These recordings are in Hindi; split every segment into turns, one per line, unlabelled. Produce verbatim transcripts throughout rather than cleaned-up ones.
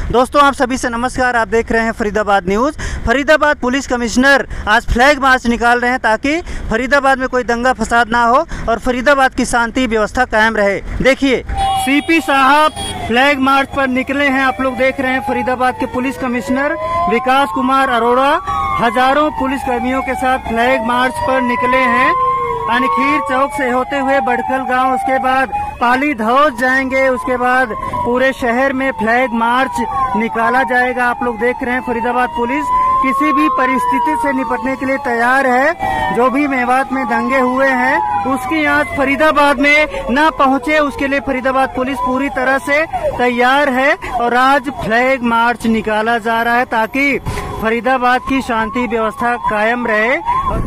दोस्तों आप सभी से नमस्कार। आप देख रहे हैं Faridabad news. Faridabad police commissioner आज फ्लैग मार्च निकाल रहे हैं ताकि फरीदाबाद में कोई दंगा फसाद ना हो और फरीदाबाद की शांति व्यवस्था कायम रहे। देखिए सीपी साहब फ्लैग मार्च पर निकले हैं। आप लोग देख रहे हैं फरीदाबाद के पुलिस कमिश्नर विकास कुमार अरोड़ा हजारों पुलिस कर्मियों के साथ फ्लैग मार्च पर निकले हैं। अनखीर चौक से होते हुए बड़खल गांव, उसके बाद पाली धौज जाएंगे, उसके बाद पूरे शहर में फ्लैग मार्च निकाला जाएगा। आप लोग देख रहे हैं फरीदाबाद पुलिस किसी भी परिस्थिति से निपटने के लिए तैयार है। जो भी मेवात में दंगे हुए हैं उसकी आंच फरीदाबाद में न पहुंचे, उसके लिए फरीदाबाद पुलिस पूरी तरह से तैयार है और आज फ्लैग मार्च निकाला जा रहा है ताकि फरीदाबाद की शांति व्यवस्था कायम रहे।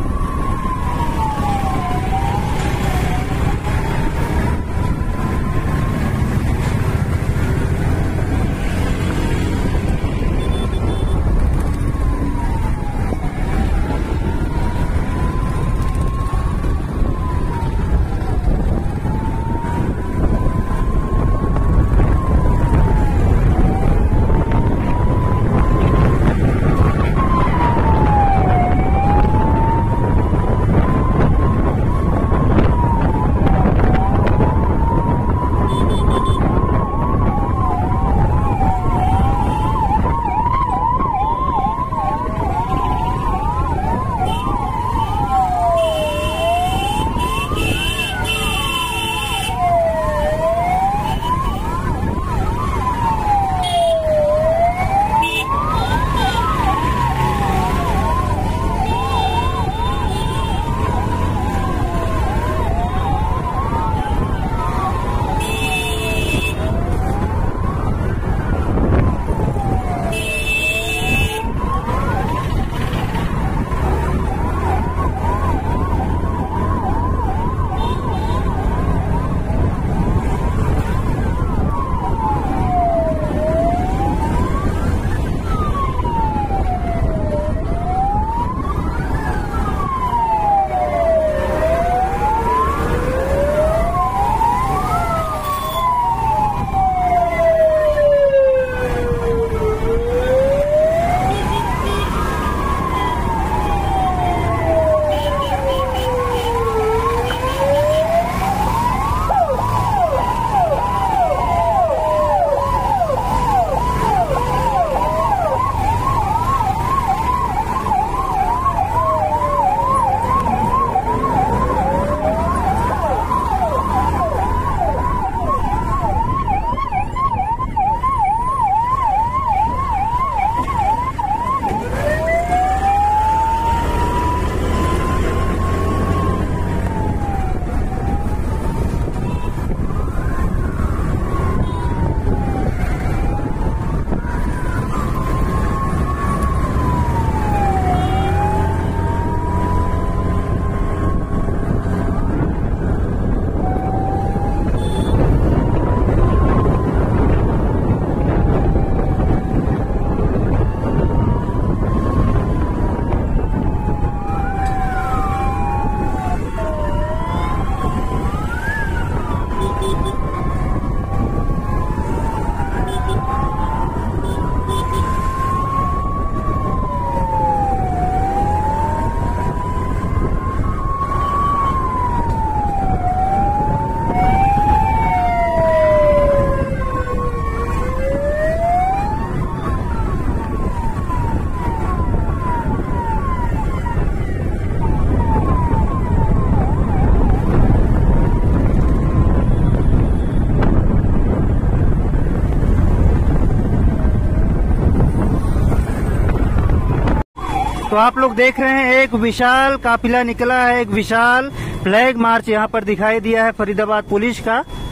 तो आप लोग देख रहे हैं एक विशाल काफिला निकला है, एक विशाल फ्लैग मार्च यहाँ पर दिखाई दिया है फरीदाबाद पुलिस का।